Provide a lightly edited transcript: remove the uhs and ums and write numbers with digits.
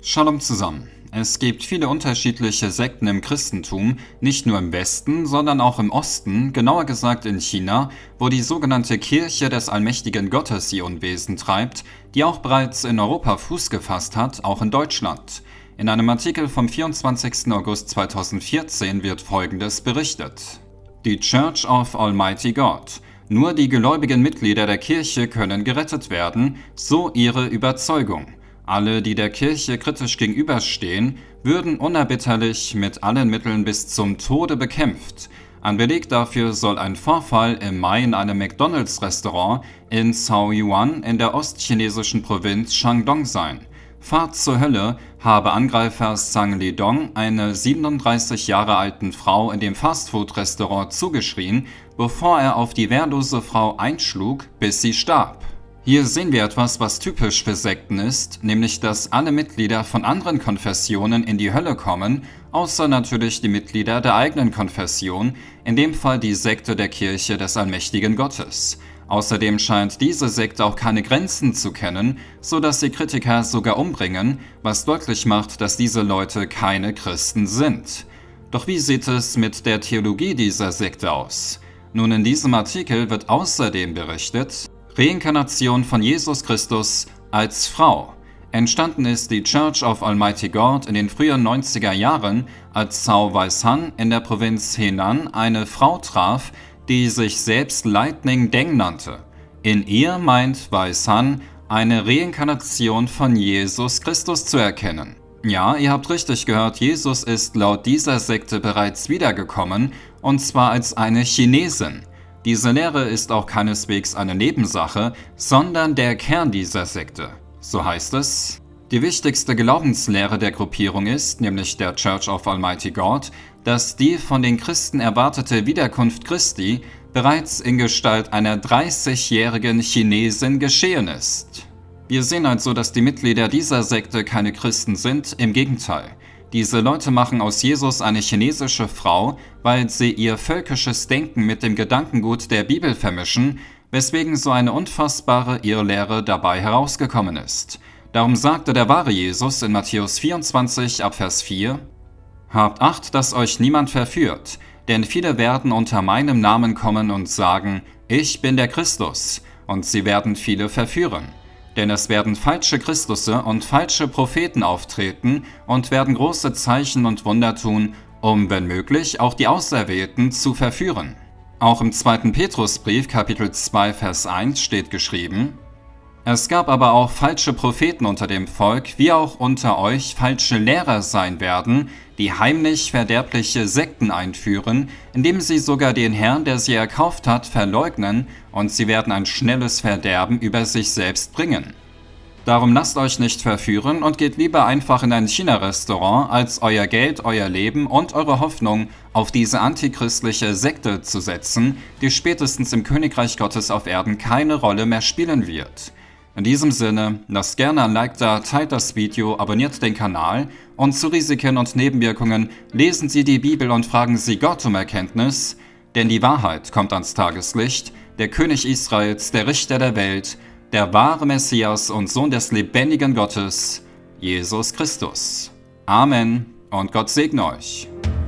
Shalom zusammen. Es gibt viele unterschiedliche Sekten im Christentum, nicht nur im Westen, sondern auch im Osten, genauer gesagt in China, wo die sogenannte Kirche des allmächtigen Gottes ihr Unwesen treibt, die auch bereits in Europa Fuß gefasst hat, auch in Deutschland. In einem Artikel vom 24. August 2014 wird Folgendes berichtet. Die Church of Almighty God. Nur die gläubigen Mitglieder der Kirche können gerettet werden, so ihre Überzeugung. Alle, die der Kirche kritisch gegenüberstehen, würden unerbitterlich mit allen Mitteln bis zum Tode bekämpft. Ein Beleg dafür soll ein Vorfall im Mai in einem McDonalds-Restaurant in Shaoyuan in der ostchinesischen Provinz Shandong sein. Fahrt zur Hölle habe Angreifer Zhang Lidong einer 37 Jahre alten Frau in dem Fastfood-Restaurant zugeschrien, bevor er auf die wehrlose Frau einschlug, bis sie starb. Hier sehen wir etwas, was typisch für Sekten ist, nämlich dass alle Mitglieder von anderen Konfessionen in die Hölle kommen, außer natürlich die Mitglieder der eigenen Konfession, in dem Fall die Sekte der Kirche des allmächtigen Gottes. Außerdem scheint diese Sekte auch keine Grenzen zu kennen, so dass sie Kritiker sogar umbringen, was deutlich macht, dass diese Leute keine Christen sind. Doch wie sieht es mit der Theologie dieser Sekte aus? Nun, in diesem Artikel wird außerdem berichtet: Reinkarnation von Jesus Christus als Frau. Entstanden ist die Church of Almighty God in den frühen 90er Jahren, als Cao Weihan in der Provinz Henan eine Frau traf, die sich selbst Lightning Deng nannte. In ihr meint Weihan eine Reinkarnation von Jesus Christus zu erkennen. Ja, ihr habt richtig gehört, Jesus ist laut dieser Sekte bereits wiedergekommen, und zwar als eine Chinesin. Diese Lehre ist auch keineswegs eine Nebensache, sondern der Kern dieser Sekte. So heißt es: Die wichtigste Glaubenslehre der Gruppierung ist, nämlich der Church of Almighty God, dass die von den Christen erwartete Wiederkunft Christi bereits in Gestalt einer 30-jährigen Chinesin geschehen ist. Wir sehen also, dass die Mitglieder dieser Sekte keine Christen sind, im Gegenteil. Diese Leute machen aus Jesus eine chinesische Frau, weil sie ihr völkisches Denken mit dem Gedankengut der Bibel vermischen, weswegen so eine unfassbare Irrlehre dabei herausgekommen ist. Darum sagte der wahre Jesus in Matthäus 24 ab Vers 4: Habt Acht, dass euch niemand verführt, denn viele werden unter meinem Namen kommen und sagen, ich bin der Christus, und sie werden viele verführen. Denn es werden falsche Christusse und falsche Propheten auftreten und werden große Zeichen und Wunder tun, um, wenn möglich, auch die Auserwählten zu verführen. Auch im 2. Petrusbrief, Kapitel 2, Vers 1 steht geschrieben: Es gab aber auch falsche Propheten unter dem Volk, wie auch unter euch falsche Lehrer sein werden, die heimlich verderbliche Sekten einführen, indem sie sogar den Herrn, der sie erkauft hat, verleugnen, und sie werden ein schnelles Verderben über sich selbst bringen. Darum lasst euch nicht verführen und geht lieber einfach in ein China-Restaurant, als euer Geld, euer Leben und eure Hoffnung auf diese antichristliche Sekte zu setzen, die spätestens im Königreich Gottes auf Erden keine Rolle mehr spielen wird. In diesem Sinne, lasst gerne ein Like da, teilt das Video, abonniert den Kanal und zu Risiken und Nebenwirkungen lesen Sie die Bibel und fragen Sie Gott um Erkenntnis, denn die Wahrheit kommt ans Tageslicht, der König Israels, der Richter der Welt, der wahre Messias und Sohn des lebendigen Gottes, Jesus Christus. Amen und Gott segne euch.